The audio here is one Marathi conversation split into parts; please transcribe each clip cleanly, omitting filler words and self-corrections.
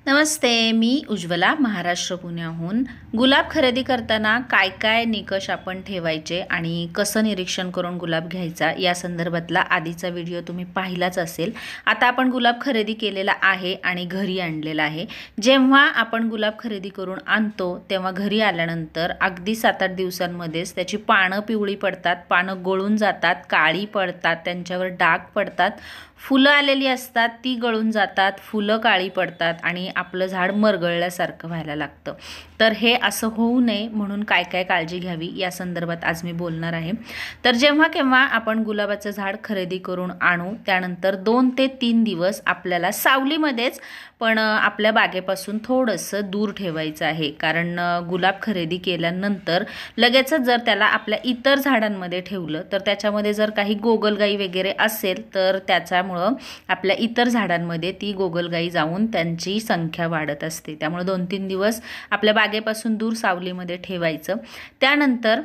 नमस्ते, मी उज्ज्वला महाराष्ट्र पुण्याहून। गुलाब खरेदी करताना काय काय निकष आपण ठेवायचे आणि कसं निरीक्षण करून गुलाब घ्यायचा या संदर्भातला आधीचा व्हिडिओ तुम्ही पाहिलाच असेल। आता आपण गुलाब खरेदी केलेला आहे आणि घरी आणलेला आहे। जेव्हा आपण गुलाब खरेदी करून आणतो तेव्हा घरी आल्यानंतर अगदी 7-8 दिवसांमध्येच त्याची पानं पिवळी पडतात, पानं गळून जातात, काळी पडतात, त्यांच्यावर डाग पडतात, फुलं आलेली असतात ती गळून जातात, फुलं काळी पडतात आणि आपलं झाड मरगळल्यासारखं व्हायला लागतं। तर हे असं होऊ नये म्हणून काय काय काळजी घ्यावी या संदर्भात आज मी बोलणार आहे। तर जेव्हा केव्हा आपण गुलाबाचं झाड खरेदी करून आणू त्यानंतर 2 ते 3 दिवस आपल्याला सावलीमध्येच पण आपल्या बागेपासून थोडंसं दूर ठेवायचं आहे। कारण गुलाब खरेदी केल्यानंतर लगेचच जर त्याला आपल्या इतर झाडांमध्ये ठेवलं तर त्याच्यामध्ये जर काही गोगलगाई वगैरे असेल तर त्याच्यामुळं आपल्या इतर झाडांमध्ये ती गोगलगाई जाऊन त्यांची संख्या वाढत असते। त्यामुळे 2-3 दिवस आपल्या बागेपासून दूर सावलीमध्ये ठेवायचं। त्यानंतर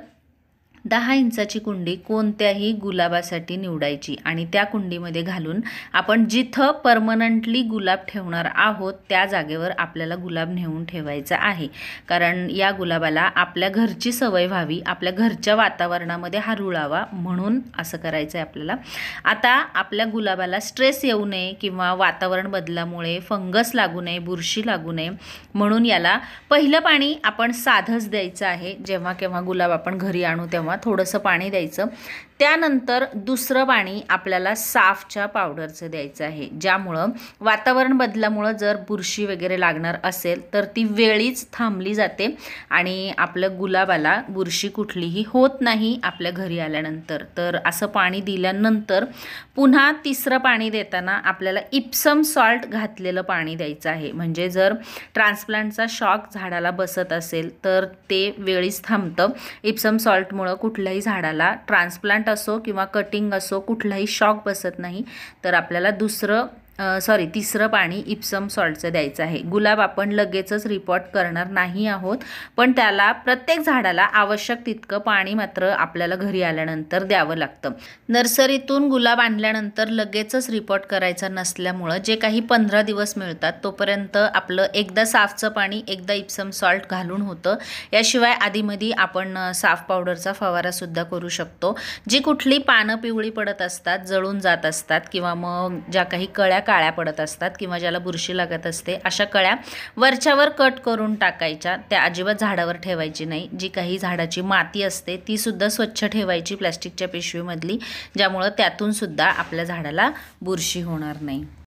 10 इंचाची कुंडी कोणत्याही गुलाबासाठी निवडायची आणि त्या कुंडीमध्ये घालून आपण जिथं परमनंटली गुलाब ठेवणार आहोत त्या जागेवर आपल्याला गुलाब नेऊन ठेवायचा आहे। कारण या गुलाबाला आपल्या घरची सवय व्हावी, आपल्या घरच्या वातावरणामध्ये हा रुळावा म्हणून असं करायचं आहे आपल्याला। आता आपल्या गुलाबाला स्ट्रेस येऊ नये किंवा वातावरण बदलामुळे फंगस लागू नये, बुरशी लागू नये म्हणून याला पहिलं पाणी आपण साधंच द्यायचं आहे। जेव्हा केव्हा गुलाब आपण घरी आणू तेव्हा थोडंसं पाणी द्यायचं। त्यानंतर दुसरं पाणी आपल्याला साफच्या पावडरचं द्यायचं आहे, ज्यामुळं वातावरण बदलामुळं जर बुरशी वगैरे लागणार असेल तर ती वेळीच थांबली जाते आणि आपल्या गुलाबाला बुरशी कुठलीही होत नाही आपल्या घरी आल्यानंतर। तर असं पाणी दिल्यानंतर पुन्हा तिसरं पाणी देताना आपल्याला इप्सम सॉल्ट घातलेलं पाणी द्यायचं आहे। म्हणजे जर ट्रान्सप्लांटचा शॉक झाडाला बसत असेल तर ते वेळीच थांबतं। इप्सम सॉल्टमुळं कुठल्याही झाडाला ट्रान्सप्लांट असो किंवा कटिंग असो कुठलाही शॉक बसत नाही। तर आपल्याला तिसरं पाणी इप्सम सॉल्टचं द्यायचं आहे। गुलाब आपण लगेचच रिपोर्ट करणार नाही आहोत, पण त्याला प्रत्येक झाडाला आवश्यक तितकं पाणी मात्र आपल्याला घरी आल्यानंतर द्यावं लागतं। नर्सरीतून गुलाब आणल्यानंतर लगेचच रिपोर्ट करायचा नसल्यामुळं जे काही 15 दिवस मिळतात तोपर्यंत आपलं एकदा साफचं पाणी एकदा इप्सम सॉल्ट घालून होतं। याशिवाय आधीमध्ये आपण साफ पावडरचा फवारासुद्धा करू शकतो। जी कुठली पानं पिवळी पडत असतात, जळून जात असतात किंवा मग ज्या काही कळ्या काळ्या पडत असतात किंवा ज्याला बुरशी लागत असते अशा कळ्या वरच्यावर कट करून टाकायच्या, त्या अजिबात झाडावर ठेवायची नाही। जी काही झाडाची माती असते ती सुद्धा स्वच्छ ठेवायची प्लास्टिकच्या पिशवीमधली, ज्यामुळं त्यातून सुद्धा आपल्या झाडाला बुरशी होणार नाही।